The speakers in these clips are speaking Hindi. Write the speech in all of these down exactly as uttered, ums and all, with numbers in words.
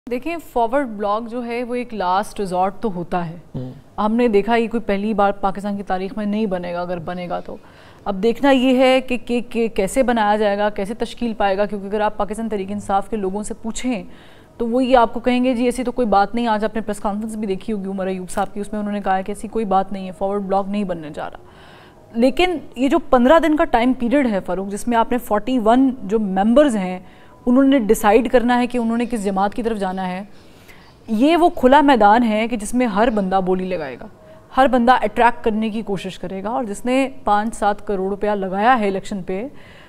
देखिए, फॉरवर्ड ब्लॉक जो है वो एक लास्ट रिजॉर्ट तो होता है। हमने देखा ये कोई पहली बार पाकिस्तान की तारीख में नहीं बनेगा, अगर बनेगा तो अब देखना ये है कि, कि, कि कैसे बनाया जाएगा, कैसे तश्कील पाएगा। क्योंकि अगर आप पाकिस्तान तहरीक इंसाफ के लोगों से पूछें तो वो ये आपको कहेंगे जी ऐसी तो कोई बात नहीं। आज आपने प्रेस कॉन्फ्रेंस भी देखी होगी उमर अयूब साहब की, उसमें उन्होंने कहा है कि ऐसी कोई बात नहीं है, फॉरवर्ड ब्लॉक नहीं बनने जा रहा। लेकिन ये जो पंद्रह दिन का टाइम पीरियड है फ़ारूक, जिसमें आपने फोर्टी वन जो मेंबर्स हैं उन्होंने डिसाइड करना है कि उन्होंने किस जमात की तरफ जाना है। ये वो खुला मैदान है कि जिसमें हर बंदा बोली लगाएगा, हर बंदा अट्रैक्ट करने की कोशिश करेगा। और जिसने पाँच सात करोड़ रुपया लगाया है इलेक्शन पे,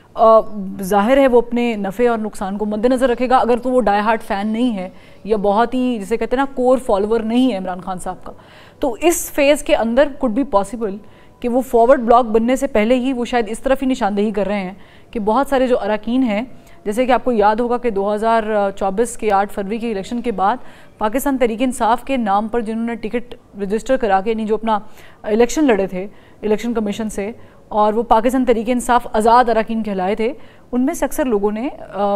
जाहिर है वो अपने नफ़े और नुकसान को मद्देनज़र रखेगा। अगर तो वो डाई हार्ट फ़ैन नहीं है या बहुत ही जिसे कहते हैं ना कोर फॉलोअर नहीं है इमरान खान साहब का, तो इस फेज़ के अंदर कुड बी पॉसिबल कि वो फॉरवर्ड ब्लॉक बनने से पहले ही वो शायद इस तरफ ही निशानदेही कर रहे हैं कि बहुत सारे जो अरकान हैं, जैसे कि आपको याद होगा कि दो हज़ार चौबीस के आठ फरवरी के इलेक्शन के बाद पाकिस्तान तहरीक इंसाफ के नाम पर जिन्होंने टिकट रजिस्टर करा के नहीं जो अपना इलेक्शन लड़े थे इलेक्शन कमीशन से, और वो पाकिस्तान तहरीक इंसाफ आज़ाद अरकान कहलाए थे, उनमें से अक्सर लोगों ने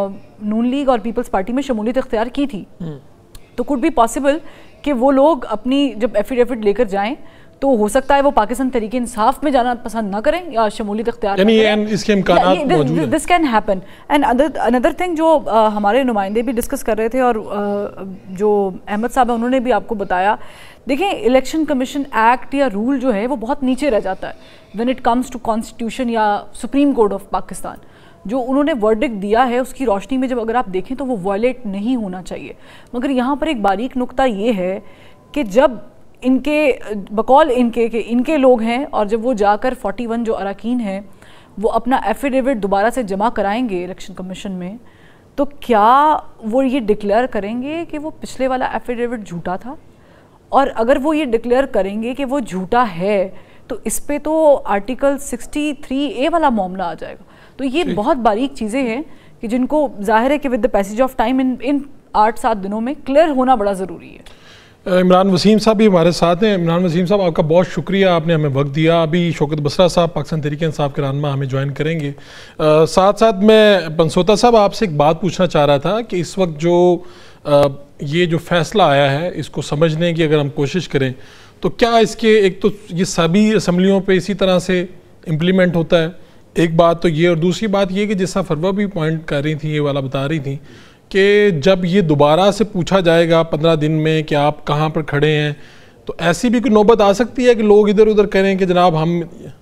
नून लीग और पीपल्स पार्टी में शमूलियत इख्तियार की थी। तो कुड बी पॉसिबल कि वो लोग अपनी जब एफिडेविट लेकर जाएँ तो हो सकता है वो पाकिस्तान तहरीक इंसाफ में जाना पसंद ना करें या शमूलियत इख्तियार करें। इसके इम्कानात मौजूद हैं। This can happen. And another thing जो uh, हमारे नुमाइंदे भी डिस्कस कर रहे थे और uh, जो अहमद साहब है उन्होंने भी आपको बताया, देखें इलेक्शन कमीशन एक्ट या रूल जो है वो बहुत नीचे रह जाता है when it comes to constitution या सुप्रीम कोर्ट ऑफ पाकिस्तान। जो उन्होंने वर्डिक्ट दिया है उसकी रोशनी में जब अगर आप देखें तो वो वायलेट नहीं होना चाहिए। मगर यहाँ पर एक बारीक नुक्ता ये है कि जब इनके बकौल इनके के इनके लोग हैं और जब वो जाकर इकतालीस जो अरकान हैं वो अपना एफिडेविट दोबारा से जमा कराएंगे इलेक्शन कमीशन में, तो क्या वो ये डिक्लेयर करेंगे कि वो पिछले वाला एफिडेविट झूठा था? और अगर वो ये डिक्लेयर करेंगे कि वो झूठा है तो इस पे तो आर्टिकल तिरसठ ए वाला मामला आ जाएगा। तो ये बहुत बारीक चीज़ें हैं कि जिनको जाहिर है कि with the passage of time in इन आठ सात दिनों में क्लियर होना बड़ा ज़रूरी है। इमरान वसीम साहब भी हमारे साथ हैं। इमरान वसीम साहब आपका बहुत शुक्रिया, आपने हमें वक्त दिया। अभी शौकत बसरा साहब पाकिस्तान तहरीक इंसाफ के रहनुमा हमें ज्वाइन करेंगे। आ, साथ साथ मैं पंसोता साहब आपसे एक बात पूछना चाह रहा था कि इस वक्त जो आ, ये जो फैसला आया है इसको समझने की अगर हम कोशिश करें तो क्या इसके एक तो ये सभी असम्बलियों पे इसी तरह से इम्प्लीमेंट होता है, एक बात तो ये, और दूसरी बात ये कि जैसा फरवा भी पॉइंट कर रही थी, ये वाला बता रही थी कि जब ये दोबारा से पूछा जाएगा पंद्रह दिन में कि आप कहाँ पर खड़े हैं, तो ऐसी भी कोई नौबत आ सकती है कि लोग इधर उधर करें कि जनाब हम।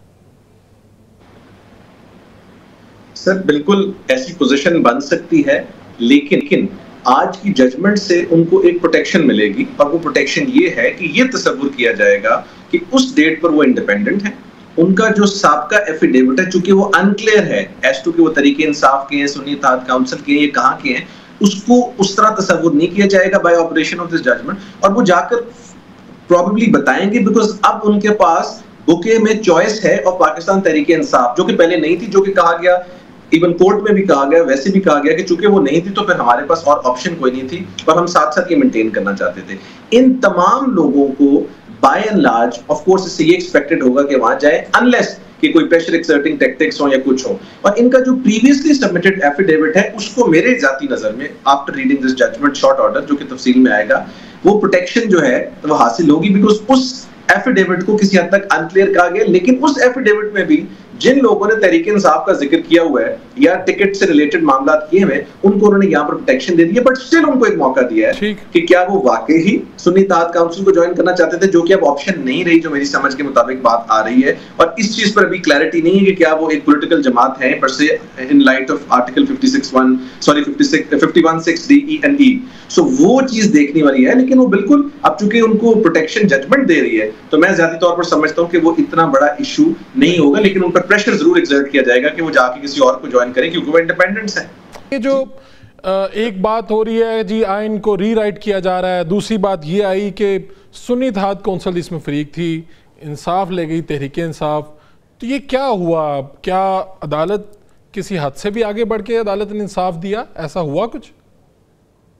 सर बिल्कुल ऐसी पोजीशन बन सकती है, लेकिन, लेकिन आज की जजमेंट से उनको एक प्रोटेक्शन मिलेगी और वो प्रोटेक्शन ये है कि ये तसव्वुर किया जाएगा कि उस डेट पर वो इंडिपेंडेंट है। उनका जो साबका एफिडेविट है चूंकि वो अनक्लियर है एज टू कि वो तरीके इंसाफ के हैं, सुन्नी इत्तेहाद काउंसिल के हैं, ये कहाँ के हैं, उसको उस तरह तसव्वुर नहीं किया जाएगा by operation of this judgment. और वो जाकर प्रोबेबली बताएंगे बिकॉज अब उनके पास बुके में चॉइस है और पाकिस्तान तहरीक इंसाफ, जो कि पहले नहीं थी, जो कि कहा गया इवन कोर्ट में भी कहा गया, वैसे भी कहा गया कि चूंकि वो नहीं थी तो फिर हमारे पास और ऑप्शन कोई नहीं थी और हम साथ साथ ये मेंटेन करना चाहते थे। इन तमाम लोगों को by and large of course इससे ये एक्सपेक्टेड होगा कि वहां जाए अनलेस कि कोई प्रेशर एक्सर्टिंग टैक्टिक्स हो या कुछ हो। और इनका जो प्रीवियसली सबमिटेड एफिडेविट है उसको मेरे जाती नजर में after reading this judgment short order जो कि तफसील में आएगा, वो प्रोटेक्शन जो है वो हासिल होगी बिकॉज उस एफिडेविट को किसी हद तक अनक्लियर कहा गया। लेकिन उस एफिडेविट में भी जिन लोगों ने तहरीक इंसाफ का जिक्र किया हुआ है या टिकट से रिलेटेड मामला किए हुए उनको उन्होंने यहाँ पर प्रोटेक्शन दे दी है, बट स्टिल उनको एक मौका दिया है कि क्या वो वाकई ही सुन्नी इत्तेहाद काउंसिल को ज्वाइन करना चाहते थे, जो कि अब ऑप्शन नहीं रही, जो मेरी समझ के मुताबिक बात आ रही है। और इस चीज पर अभी क्लैरिटी नहीं है कि क्या वो एक पॉलिटिकल जमात है पर से in light of article fifty six one sorry fifty one six D E and E. So वो चीज देखने वाली है। लेकिन वो बिल्कुल अब चूंकि उनको प्रोटेक्शन जजमेंट दे रही है तो मैं ज्यादा तौर पर समझता हूँ कि वो इतना बड़ा इशू नहीं होगा, लेकिन उन पर प्रेशर जरूर एक्सर्ट किया जाएगा कि वो जाके किसी और को ज्वाइन करें क्योंकि वो इंडिपेंडेंट्स हैं। ये जो एक बात हो रही है जी आइन को रीराइट किया जा रहा है, दूसरी बात ये आई कि सुन्नी इत्तेहाद कौंसिल इसमें फरीक थी, इंसाफ ले गई तहरीक इंसाफ, तो ये क्या हुआ? क्या अदालत किसी हद से भी आगे बढ़ के अदालत ने इंसाफ दिया? ऐसा हुआ कुछ?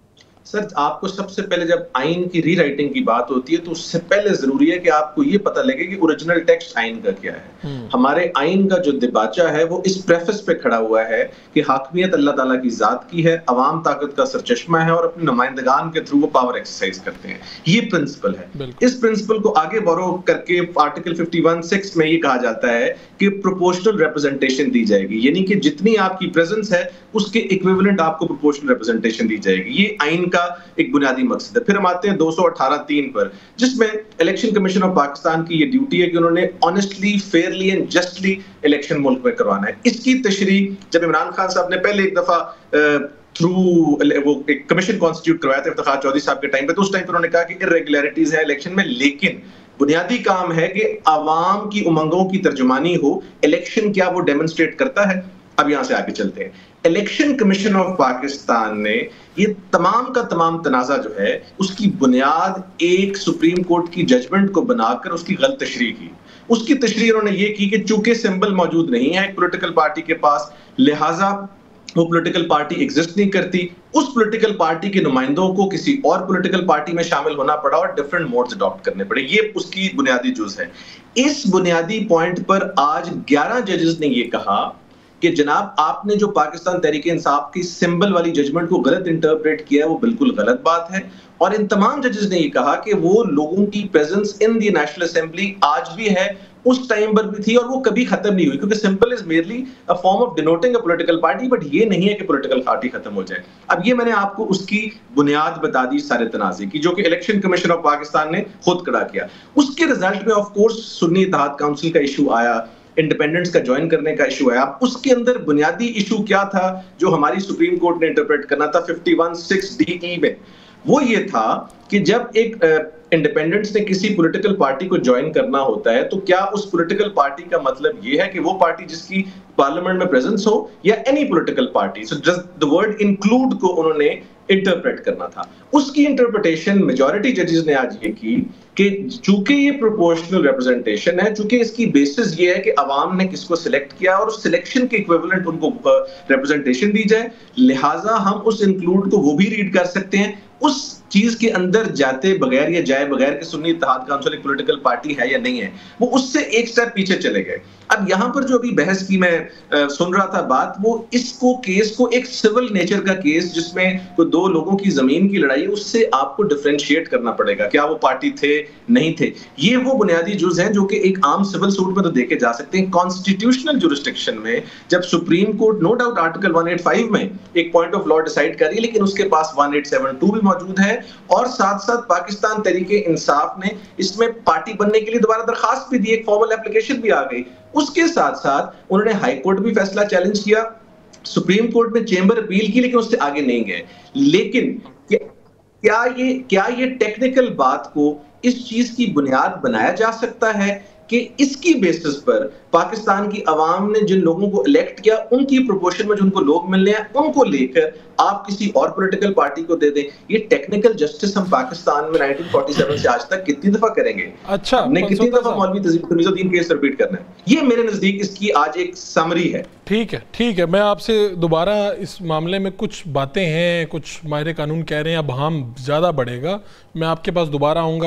सर आपको सबसे पहले जब आइन की रीराइटिंग की बात होती है तो उससे पहले जरूरी है कि आपको ये पता लगे कि ओरिजिनल टेक्स्ट आइन का क्या है। हमारे आइन का जो दिबाचा है वो इस प्रेफेस पे खड़ा हुआ है कि हाकमियत अल्लाह ताला की जात की है, अवाम ताकत का सरचश्मा है और अपने नुमाइंदगान के थ्रू वो पावर एक्सरसाइज करते हैं। ये प्रिंसिपल है। इस प्रिंसिपल को आगे बोरो करके आर्टिकल फिफ्टी वन सिक्स में ये कहा जाता है कि प्रोपोर्शनल रिप्रेजेंटेशन दी जाएगी, यानी कि जितनी आपकी प्रेजेंस है उसके इक्विवेलेंट आपको प्रोपोर्शनल रिप्रेजेंटेशन दी जाएगी। ये आइन का एक बुनियादी मकसद है। फिर हम आते हैं दो सौ अठारह तीन पर, जिसमें इलेक्शन कमीशन ऑफ पाकिस्तान की ये ड्यूटी है कि उन्होंने honestly, fairly and justly election मुल्क में करवाना है। इसकी तशरीह जब इमरान खान साहब ने पहले एक दफा थ्रू वो एक कमीशन कॉन्स्टिट्यूट करवाया था इफ्तिखार चौधरी साहब के टाइम पे, तो उस टाइम पर उन्होंने कहा कि इर्रेगुलरिटीज है इलेक्शन में, लेकिन बुनियादी काम है कि अवाम की उमंगों की तर्जुमानी हो। इलेक्शन क्या वो डेमोन्स्ट्रेट करता है। अब यहां से आगे चलते हैं। इलेक्शन कमीशन ऑफ पाकिस्तान ने ये तमाम का तमाम तनाजा जो है उसकी बुनियाद एक सुप्रीम कोर्ट की जजमेंट को बनाकर उसकी गलत तशरीह की। उसकी तशरीह उन्होंने ये की कि चूंकि सिंबल मौजूद नहीं है एक पॉलिटिकल पार्टी के पास, लिहाजा वो पॉलिटिकल पार्टी एग्जिस्ट नहीं करती। उस पॉलिटिकल पार्टी के नुमाइंदों को किसी और पॉलिटिकल पार्टी में शामिल होना पड़ा और डिफरेंट मोड्स अडॉप्ट करने पड़े। ये उसकी बुनियादी जुज है। इस बुनियादी पॉइंट पर आज ग्यारह जजेस ने ये कहा कि जनाब आपने जो पाकिस्तान तहरीक इंसाफ की सिंबल वाली जजमेंट को गलत इंटरप्रेट किया है वो बिल्कुल गलत बात है। और इन तमाम जजेस ने ये कहा कि वो लोगों की presence in the national assembly आज भी है, उस टाइम पर भी थी और वो कभी खत्म नहीं हुई, क्योंकि simple is merely a form of denoting a political party, but ये नहीं है कि पॉलिटिकल पार्टी खत्म हो जाए। अब ये मैंने आपको उसकी बुनियाद बता दी सारे तनाजे की, जो कि इलेक्शन कमीशन ऑफ पाकिस्तान ने खुद खड़ा किया। उसके रिजल्ट में of course Sunni Ittehad Council का इशू आया, इंडिपेंडेंस का ज्वाइन करने का इशू आया। उसके अंदर बुनियादी इशू क्या था जो हमारी सुप्रीम कोर्ट ने इंटरप्रेट करना था fifty one six D E में, वो ये था कि जब एक इंडिपेंडेंस ने किसी पॉलिटिकल पार्टी को ज्वाइन करना होता है तो क्या उस पॉलिटिकल पार्टी का मतलब ये है कि वो पार्टी जिसकी पार्लियामेंट में प्रेजेंस हो, या any political party. So just the word include को उन्होंने इंटरप्रेट करना था। उसकी इंटरप्रिटेशन मेजॉरिटी जजेस ने आज ये की कि चूंकि ये प्रोपोर्शनल रिप्रेजेंटेशन है, चूंकि इसकी बेसिस ये है कि अवाम ने किसको सिलेक्ट किया और उस सिलेक्शन के इक्विवेलेंट उनको रिप्रेजेंटेशन दी जाए, लिहाजा हम उस इंक्लूड को वो भी रीड कर सकते हैं। उस चीज के अंदर जाते बगैर या जाए बगैर कि सुन्नी इत्तेहाद काउंसिल एक पॉलिटिकल पार्टी है या नहीं है, वो उससे एक स्टेप पीछे चले गए। अब यहां पर जो अभी बहस की मैं आ, सुन रहा था बात, वो इसको केस को एक सिविल नेचर का केस जिसमें कोई दो लोगों की जमीन की लड़ाई, उससे आपको डिफरेंशिएट करना पड़ेगा क्या वो पार्टी थे नहीं थे। ये वो बुनियादी जुज हैं जो कि एक आम सिविल सूट में तो देखे जा सकते हैं। कॉन्स्टिट्यूशनल जुरिस्डिक्शन में जब Supreme Court no doubt article one eighty five में एक पॉइंट ऑफ लॉ डिसाइड कर रही है, लेकिन उसके पास वन एट सेवन टू भी मौजूद है, और साथ साथ पाकिस्तान तहरीके इंसाफ ने इसमें पार्टी बनने के लिए दोबारा दरखास्त भी दी, एक फॉर्मल एप्लीकेशन भी आ गई। उसके साथ साथ उन्होंने हाई कोर्ट भी फैसला चैलेंज किया, सुप्रीम कोर्ट में चेंबर अपील की, लेकिन उससे आगे नहीं गए। लेकिन क्या, क्या ये क्या ये टेक्निकल बात को इस चीज की बुनियाद बनाया जा सकता है कि इसकी बेसिस पर पाकिस्तान की आवाम ने जिन लोगों को इलेक्ट किया उनकी प्रोपोर्शन में जो उनको लोग मिलने हैं उनको लेकर आप किसी और पॉलिटिकल पार्टी को दे दें? ये टेक्निकल जस्टिस हम पाकिस्तान में नाइनटीन फोर्टी सेवन से आज तक कितनी दफा करेंगे? अच्छा, हमने कितनी दफा मौलवी तमीजुद्दीन केस रिपीट करना है? ये मेरे नजदीक इसकी आज एक समरी है। ठीक है, ठीक है, मैं आपसे दोबारा इस मामले में कुछ बातें हैं, कुछ माहिर कानून कह रहे हैं अब हम ज्यादा बढ़ेगा, मैं आपके पास दोबारा आऊंगा।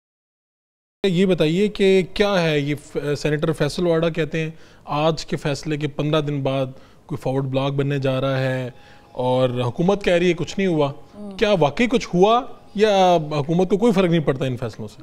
ये बताइए कि क्या है ये सेनेटर फैसल वाडा कहते हैं आज के फैसले के पंद्रह दिन बाद कोई फॉरवर्ड ब्लॉक बनने जा रहा है और हुकूमत कह रही है कुछ नहीं हुआ। क्या वाकई कुछ हुआ या हुकूमत को कोई फर्क नहीं पड़ता इन फैसलों से?